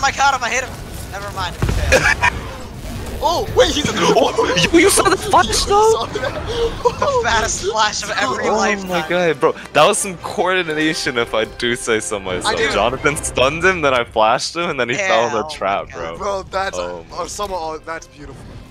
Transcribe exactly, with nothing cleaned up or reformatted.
my god, I hit him. Never mind. Oh, wait, he's a oh, you, you saw the flash though? The fattest flash of every oh lifetime. Oh my god, bro. That was some coordination if I do say so myself. Jonathan stunned him, then I flashed him, and then he yeah, fell in the oh trap, bro. Bro, that's, oh oh, someone, oh, that's beautiful.